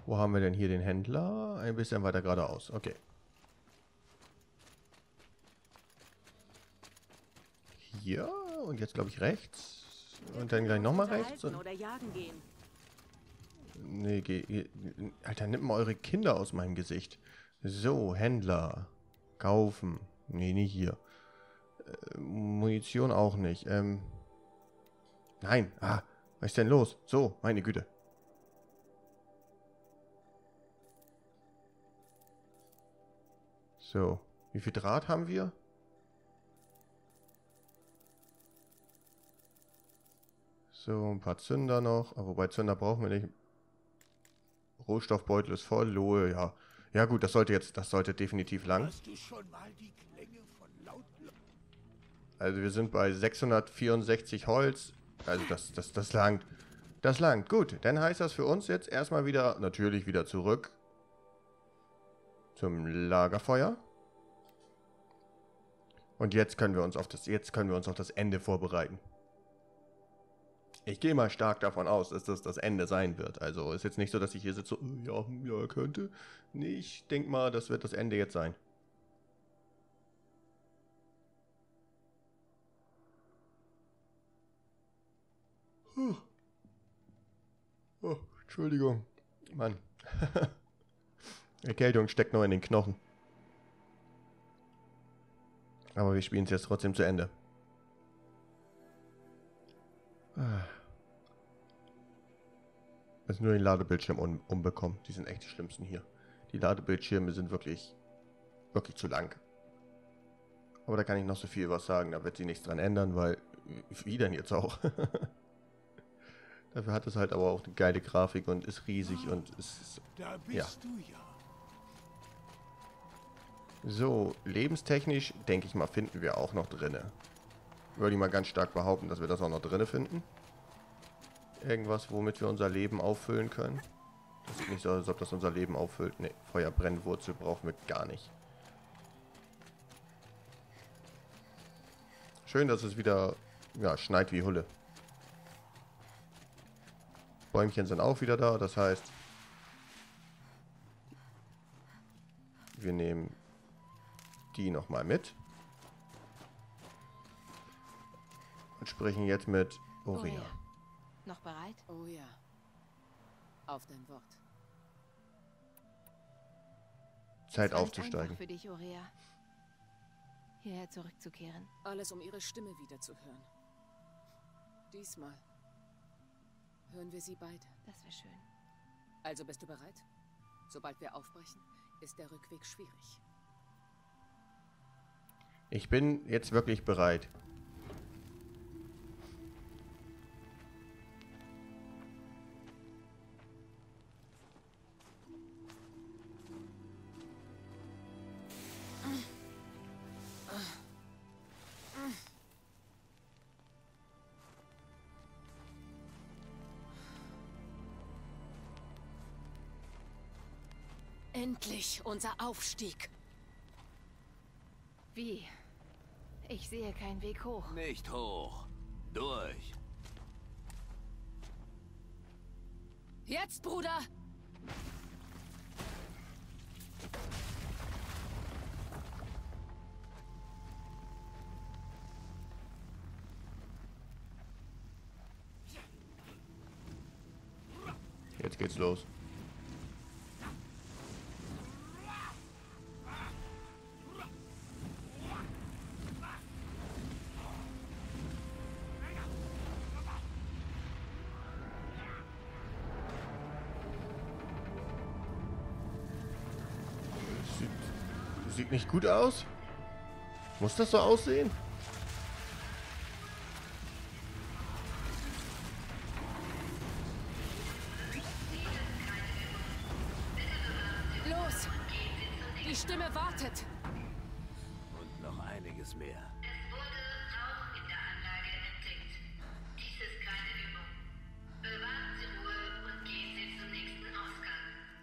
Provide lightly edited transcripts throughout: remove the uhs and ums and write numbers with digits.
Wo haben wir denn hier den Händler? Ein bisschen weiter geradeaus. Okay. Hier und jetzt glaube ich rechts. Und dann gleich nochmal rechts. Und oder jagen gehen. nee, Alter, nimmt mal eure Kinder aus meinem Gesicht. So, Händler. Kaufen. Nee, nicht hier. Munition auch nicht. Nein. Ah, was ist denn los? So, meine Güte. So, wie viel Draht haben wir? So, ein paar Zünder noch. Wobei Zünder brauchen wir nicht. Rohstoffbeutel ist voll. Lohe, ja. Ja gut, das sollte definitiv lang. Hast du schon mal die Klänge von Also wir sind bei 664 Holz. Also das langt. Das langt. Gut, dann heißt das für uns jetzt erstmal wieder, natürlich wieder zurück zum Lagerfeuer. Und jetzt können wir uns auf das Ende vorbereiten. Ich gehe mal stark davon aus, dass das Ende sein wird. Also ist jetzt nicht so, dass ich hier sitze, so, ja, könnte. Nee, ich denke mal, das wird das Ende jetzt sein. Oh, Entschuldigung. Mann. Erkältung steckt noch in den Knochen. Aber wir spielen es jetzt trotzdem zu Ende. Jetzt nur den Ladebildschirm umbekommen. Die sind echt die schlimmsten hier. Die Ladebildschirme sind wirklich zu lang. Aber da kann ich noch so viel was sagen. Da wird sich nichts dran ändern, weil... Wie denn jetzt auch? Dafür hat es halt aber auch eine geile Grafik und ist riesig und ist... Da bist du ja. So, lebenstechnisch, denke ich mal, finden wir auch noch drinne. Würde ich mal ganz stark behaupten, dass wir das auch noch drinne finden. Irgendwas, womit wir unser Leben auffüllen können. Das sieht nicht so aus, als ob das unser Leben auffüllt. Ne, Feuerbrennwurzel brauchen wir gar nicht. Schön, dass es wieder, ja, schneit wie Hulle. Bäumchen sind auch wieder da, das heißt, wir nehmen die nochmal mit. Und sprechen jetzt mit Aurea. Oh ja. Noch bereit? Oh ja. Auf dein Wort. Zeit Es war nicht aufzusteigen. einfach für dich, Aurea, hierher zurückzukehren. Alles, um ihre Stimme wiederzuhören. Diesmal hören wir sie beide. Das wäre schön. Also bist du bereit? Sobald wir aufbrechen, ist der Rückweg schwierig. Ich bin jetzt wirklich bereit. Endlich unser Aufstieg. Wie? Ich sehe keinen Weg hoch. Nicht hoch. Durch. Jetzt, Bruder! Jetzt geht's los. Sieht nicht gut aus. Muss das so aussehen? Los! Die Stimme wartet! Und noch einiges mehr. Es wurde Rauch in der Anlage entdeckt. Dies ist keine Übung. Bewahren Sie Ruhe und gehen Sie zum nächsten Ausgang.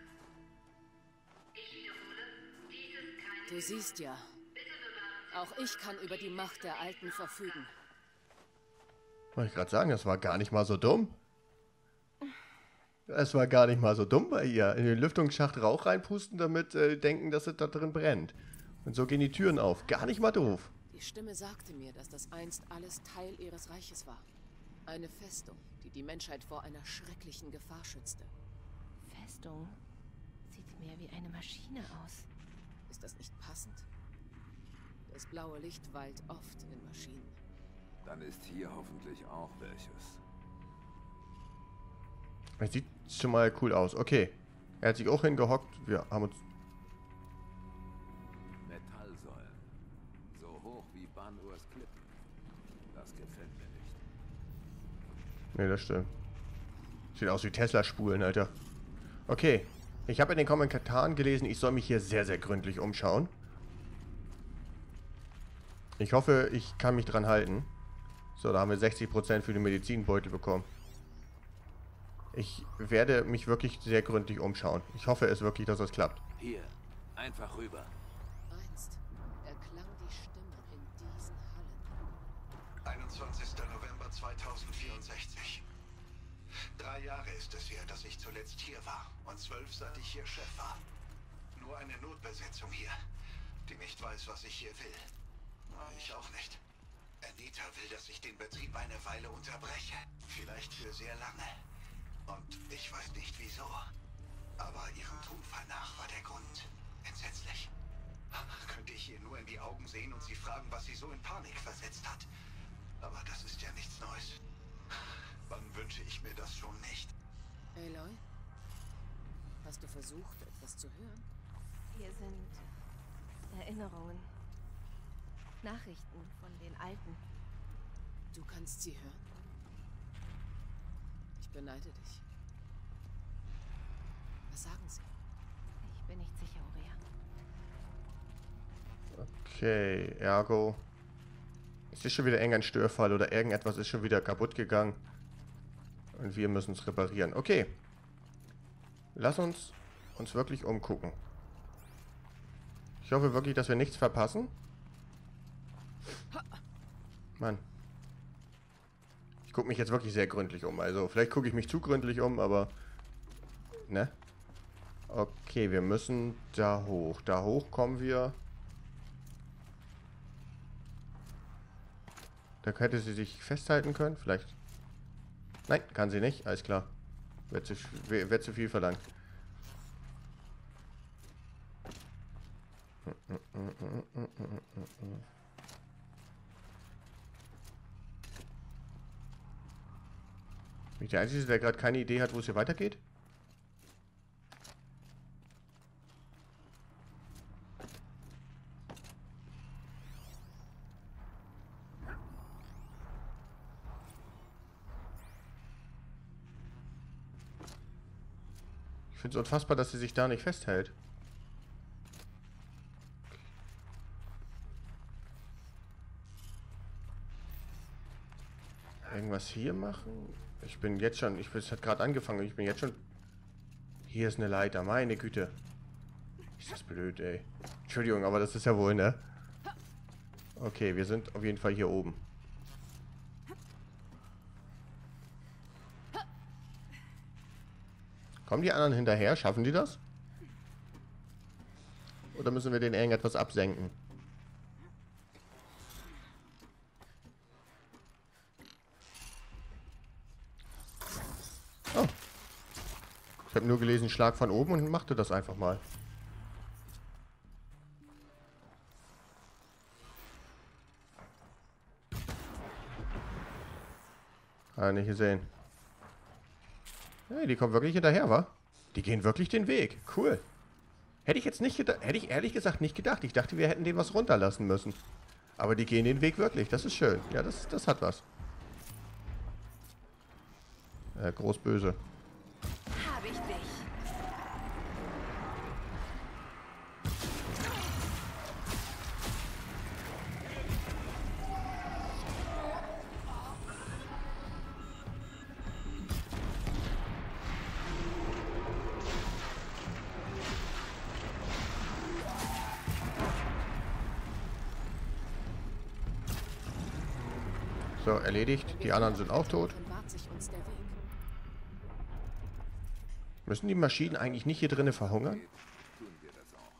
Ich wiederhole, dies ist keine Du siehst ja, Bitte bewahren Sie auch ich kann über die Macht der Alten verfügen. Wollte ich gerade sagen, das war gar nicht mal so dumm. Das war gar nicht mal so dumm bei ihr. In den Lüftungsschacht Rauch reinpusten, damit denken, dass es da drin brennt. Und so gehen die Türen auf. Gar nicht mal doof. Die Stimme sagte mir, dass das einst alles Teil ihres Reiches war. Eine Festung, die die Menschheit vor einer schrecklichen Gefahr schützte. Festung. Sieht mehr wie eine Maschine aus. Ist das nicht passend? Das blaue Licht weilt oft in Maschinen. Dann ist hier hoffentlich auch welches. Das sieht schon mal cool aus. Okay. Er hat sich auch hingehockt. Wir haben uns... Metallsäulen. So hoch wie Banurs Klippen. Das gefällt mir nicht. Ne, das stimmt. Sieht aus wie Tesla-Spulen, Alter. Okay. Ich habe in den Kommentaren gelesen, ich soll mich hier sehr, sehr gründlich umschauen. Ich hoffe, ich kann mich dran halten. So, da haben wir 60% für den Medizinbeutel bekommen. Ich werde mich wirklich sehr gründlich umschauen. Ich hoffe es wirklich, dass das klappt. Hier, einfach rüber. Einst erklang die Stimme in diesen Hallen. 21. November 2064. 3 Jahre ist es her, dass ich zuletzt hier war. Und 12, seit ich hier Chef war. Nur eine Notbesetzung hier, die nicht weiß, was ich hier will. Ich auch nicht. Anita will, dass ich den Betrieb eine Weile unterbreche. Vielleicht für sehr lange. Und ich weiß nicht wieso. Aber ihrem Tonfall nach war der Grund entsetzlich. Könnte ich ihr nur in die Augen sehen und sie fragen, was sie so in Panik versetzt hat. Aber das ist ja nichts Neues. Wann wünsche ich mir das schon nicht? Aloy? Hast du versucht, etwas zu hören? Hier sind Erinnerungen. Nachrichten von den Alten. Du kannst sie hören? Ich beneide dich. Was sagen sie? Ich bin nicht sicher, Aurea. Okay, ergo. Es ist schon wieder irgendein Störfall oder irgendetwas ist schon wieder kaputt gegangen. Und wir müssen es reparieren. Okay. Lass uns wirklich umgucken. Ich hoffe wirklich, dass wir nichts verpassen. Mann. Ich gucke mich jetzt wirklich sehr gründlich um. Also, vielleicht gucke ich mich zu gründlich um, aber... Ne? Okay, wir müssen da hoch. Da hoch kommen wir... Da hätte sie sich festhalten können, vielleicht. Nein, kann sie nicht, alles klar. Wird zu viel verlangt. Bin ich der Einzige, der gerade keine Idee hat, wo es hier weitergeht? Ich finde es unfassbar, dass sie sich da nicht festhält. Irgendwas hier machen? Ich bin jetzt schon... Es hat gerade angefangen. Ich bin jetzt schon... Hier ist eine Leiter. Meine Güte. Ist das blöd, ey. Entschuldigung, aber das ist ja wohl, ne? Okay, wir sind auf jeden Fall hier oben. Kommen die anderen hinterher? Schaffen die das? Oder müssen wir den irgendetwas absenken? Oh. Ich habe nur gelesen, Schlag von oben und machte das einfach mal. Nicht gesehen. Hey, die kommen wirklich hinterher, wa? Die gehen wirklich den Weg. Cool. Hätte ich jetzt nicht gedacht, hätte ich ehrlich gesagt nicht gedacht. Ich dachte, wir hätten denen was runterlassen müssen. Aber die gehen den Weg wirklich. Das ist schön. Ja, das hat was. Groß böse. Hab ich dich. So, erledigt. Die anderen sind auch tot. Dann bahnt sich uns der Weg. Müssen die Maschinen eigentlich nicht hier drinnen verhungern? Tun wir das auch.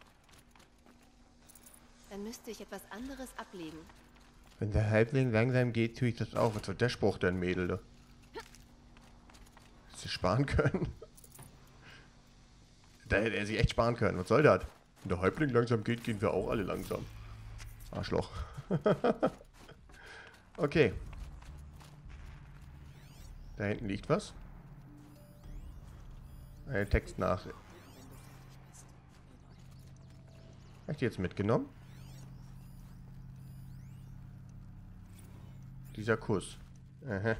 Dann müsste ich etwas anderes ablegen. Wenn der Halbling langsam geht, tue ich das auch. Was war der Spruch denn, Mädel? Da? Dass sie sparen können? Da hätte er sich echt sparen können. Was soll das? Wenn der Halbling langsam geht, gehen wir auch alle langsam. Arschloch. Okay. Da hinten liegt was. Eine Textnachricht. Habe ich die jetzt mitgenommen? Dieser Kuss. Aha.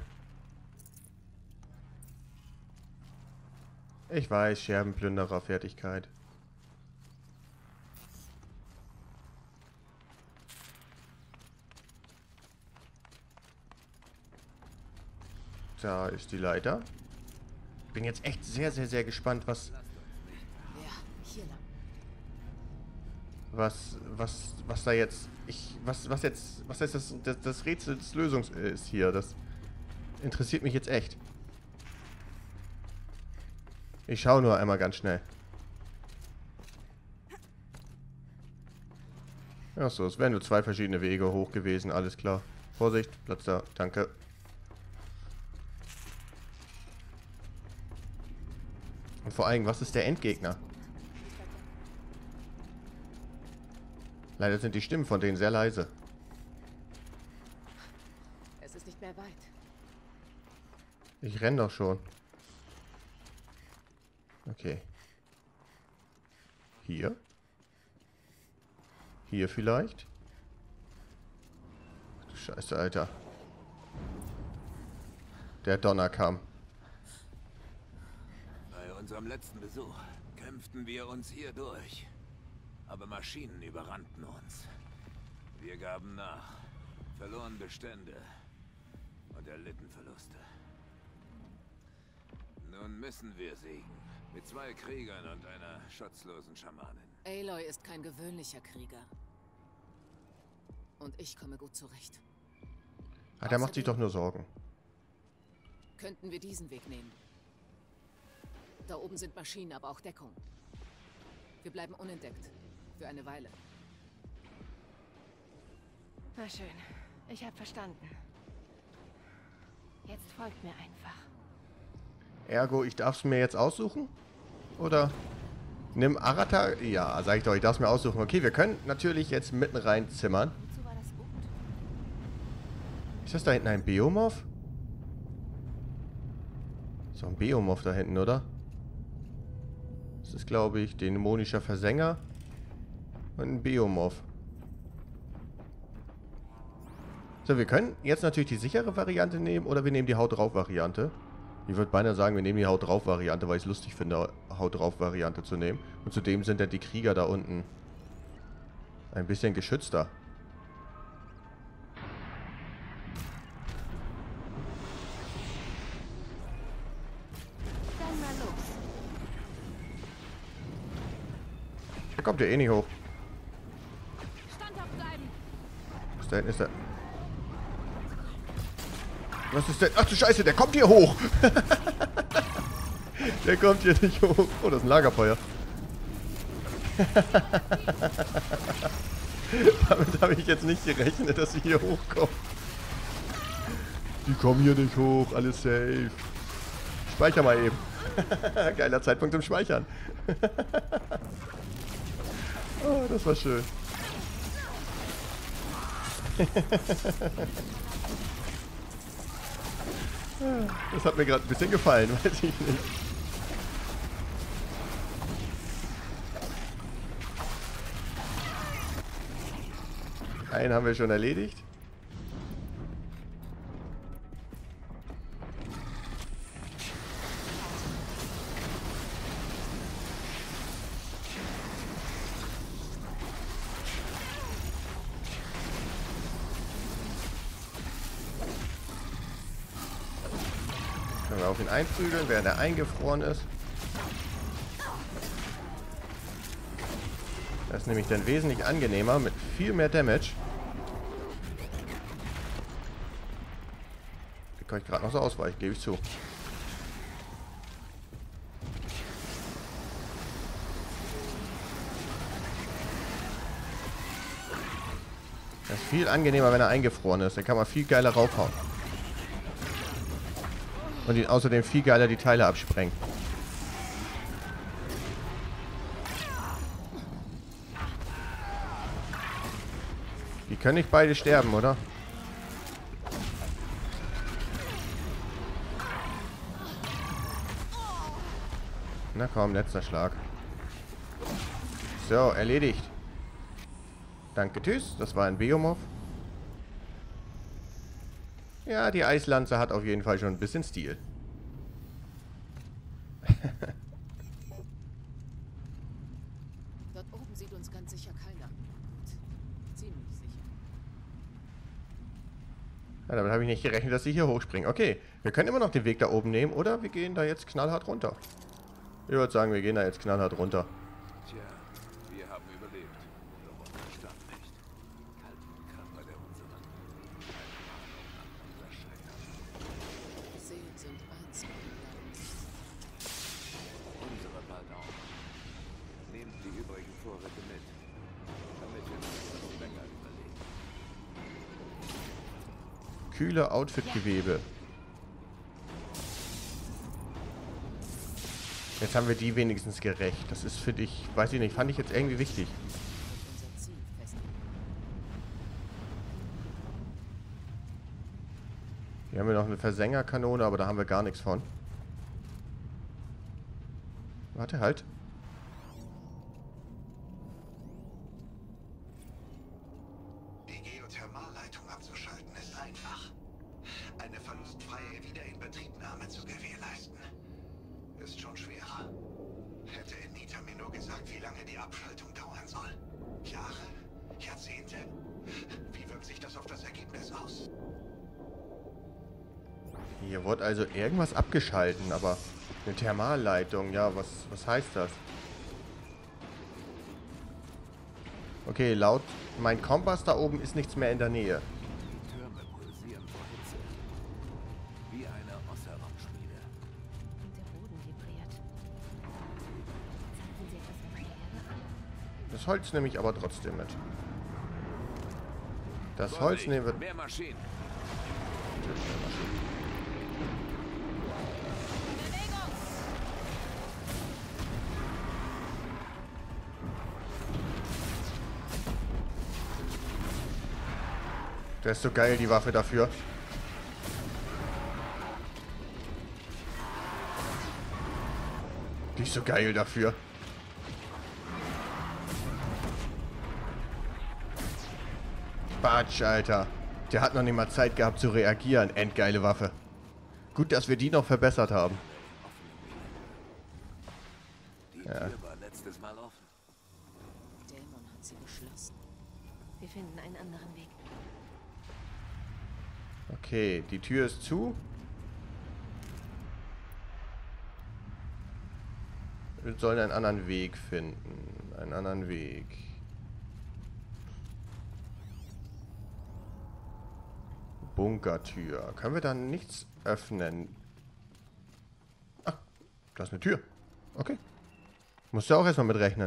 Ich weiß, Scherbenplünderer, Fertigkeit. Da ist die Leiter. Bin jetzt echt sehr, sehr, sehr gespannt, was Ja, hier lang. was da jetzt was jetzt das Rätsel des Lösungs ist hier. Das interessiert mich jetzt echt. Ich schaue nur einmal ganz schnell. Achso, es wären nur 2 verschiedene Wege hoch gewesen, alles klar. Vorsicht, Platz da, danke. Und vor allem, was ist der Endgegner? Leider sind die Stimmen von denen sehr leise. Es ist nicht mehr weit. Ich renn doch schon. Okay. Hier? Hier vielleicht? Ach du Scheiße, Alter. Der Donner kam. Bei unserem letzten Besuch kämpften wir uns hier durch. Aber Maschinen überrannten uns. Wir gaben nach, verloren Bestände und erlitten Verluste. Nun müssen wir siegen. Mit 2 Kriegern und einer schutzlosen Schamanin. Aloy ist kein gewöhnlicher Krieger. Und ich komme gut zurecht. Ah, der macht sich doch nur Sorgen. Könnten wir diesen Weg nehmen? Da oben sind Maschinen, aber auch Deckung. Wir bleiben unentdeckt. Für eine Weile. Na schön, ich habe verstanden. Jetzt folgt mir einfach. Ergo, ich darf es mir jetzt aussuchen? Oder? Nimm Arata. Ja, sag ich doch, ich darf es mir aussuchen. Okay, wir können natürlich jetzt mitten rein zimmern. Wozu war das gut? Ist das da hinten ein Beomorph? Ist doch ein Beomorph da hinten, oder? Das ist, glaube ich, dämonischer Versänger. Und ein Beomorph. So, wir können jetzt natürlich die sichere Variante nehmen oder wir nehmen die Haut drauf Variante. Ich würde beinahe sagen, wir nehmen die Haut drauf Variante, weil ich es lustig finde, Haut drauf Variante zu nehmen. Und zudem sind ja die Krieger da unten ein bisschen geschützter. Dann mal los. Da kommt der eh nicht hoch. Standhaft bleiben. Was da hinten ist der? Was ist denn? Ach du Scheiße, der kommt hier hoch! Der kommt hier nicht hoch. Oh, das ist ein Lagerfeuer. Damit habe ich jetzt nicht gerechnet, dass sie hier hochkommen. Die kommen hier nicht hoch, alles safe. Speicher mal eben. Geiler Zeitpunkt zum Speichern. Oh, das war schön. Das hat mir gerade ein bisschen gefallen, weiß ich nicht. Einen haben wir schon erledigt. Können wir auf ihn einprügeln, während er eingefroren ist. Das ist nämlich dann wesentlich angenehmer mit viel mehr Damage. Die kann ich gerade noch so ausweichen, gebe ich zu. viel angenehmer, wenn er eingefroren ist. Dann kann man viel geiler raufhauen. Und ihn außerdem viel geiler die Teile absprengen. Die können nicht beide sterben, oder? Na komm, letzter Schlag. So, erledigt. Danke, tschüss. Das war ein Beomorph. Ja, die Eislanze hat auf jeden Fall schon ein bisschen Stil. Dort oben sieht uns ganz sicher keiner. Ziemlich sicher. Ja, damit habe ich nicht gerechnet, dass sie hier hochspringen. Okay, wir können immer noch den Weg da oben nehmen, oder wir gehen da jetzt knallhart runter. Ich würde sagen, wir gehen da jetzt knallhart runter. Tja, wir haben überlebt. Doch unser Stamm nicht. Kalten Körper der unseren. Unser Scheitern. Seelen sind eins mit dem Glauben. Unsere bald auch. Nehmt die übrigen Vorräte mit, damit wir noch länger überleben. Kühle Outfit-Gewebe. Jetzt haben wir die wenigstens gerecht. Das ist für dich, weiß ich nicht, fand ich jetzt irgendwie wichtig. Unser Ziel festlegen. Hier haben wir noch eine Versengerkanone, aber da haben wir gar nichts von. Warte, halt. Die Geothermalleitung abzuschalten ist einfach. Eine verlustfreie Wiederinbetriebnahme zu gewährleisten, ist schon schwerer. Hätte Anita mir nur gesagt, wie lange die Abschaltung dauern soll. Jahre? Jahrzehnte? Wie wirkt sich das auf das Ergebnis aus? Hier wurde also irgendwas abgeschalten, aber eine Thermalleitung, ja, was heißt das? Okay, laut mein Kompass da oben ist nichts mehr in der Nähe. Die Türme pulsieren vor Hitze. Wie eine Osseron-Schmiede. Und der Boden vibriert. Zapfen Sie etwas an Schwere an? Das Holz nehme ich aber trotzdem mit. Das Holz nehmen wir... Mehr Maschinen. Das ist so geil, die Waffe dafür. Die ist so geil dafür. Batsch, Alter. Der hat noch nicht mal Zeit gehabt zu reagieren. Endgeile Waffe. Gut, dass wir die noch verbessert haben. Die Tür war letztes Mal offen. Dämon hat sie geschlossen. Wir finden einen anderen Weg. Okay, die Tür ist zu. Wir sollen einen anderen Weg finden. Einen anderen Weg. Bunkertür. Können wir da nichts öffnen? Ach, da ist eine Tür. Okay. Musst du auch erstmal mit rechnen.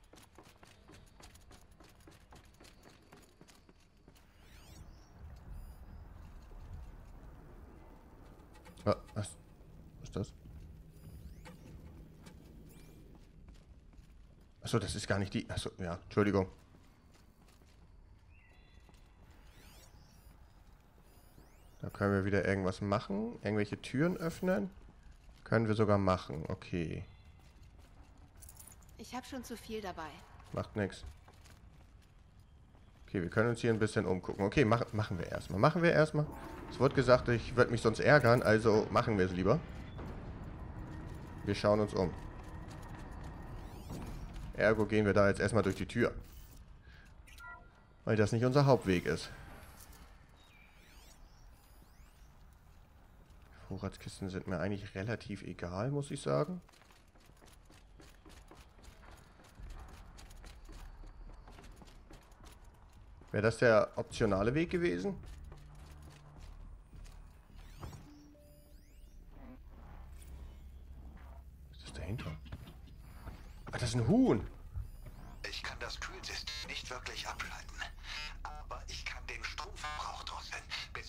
Was ist das? Achso, das ist gar nicht die... Achso, ja, Entschuldigung. Da können wir wieder irgendwas machen. Irgendwelche Türen öffnen. Können wir sogar machen. Okay. Ich habe schon zu viel dabei. Macht nichts. Okay, wir können uns hier ein bisschen umgucken. Okay, machen wir erstmal. Machen wir erstmal. Es wurde gesagt, ich würde mich sonst ärgern, also machen wir es lieber. Wir schauen uns um. Ergo gehen wir da jetzt erstmal durch die Tür. Weil das nicht unser Hauptweg ist. Vorratskisten sind mir eigentlich relativ egal, muss ich sagen. Wäre das der optionale Weg gewesen? Was ist dahinter? Ach, das ist ein Huhn. Ich kann das Kühlsystem nicht wirklich abschalten, aber ich kann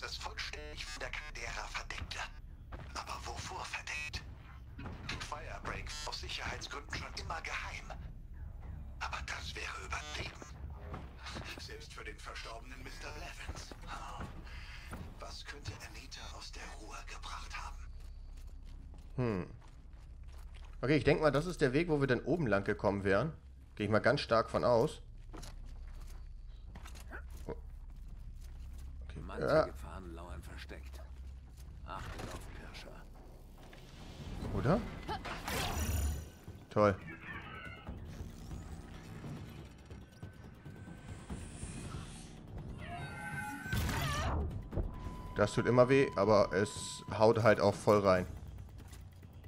es vollständig von der Caldera verdeckte. Aber wovor verdeckt? Firebreak war aus Sicherheitsgründen schon immer geheim. Aber das wäre übertrieben. Selbst für den verstorbenen Mr. Blevins. Was könnte Anita aus der Ruhe gebracht haben? Okay, ich denke mal, das ist der Weg, wo wir dann oben lang gekommen wären. Gehe ich mal ganz stark von aus. Okay. Manche Gefahren lauern versteckt. Achtung auf Pirscher. Oder? Toll. Das tut immer weh, aber es haut halt auch voll rein.